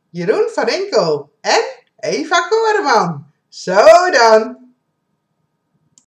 Jeroen van Inkel en Eva Koreman. Zo dan!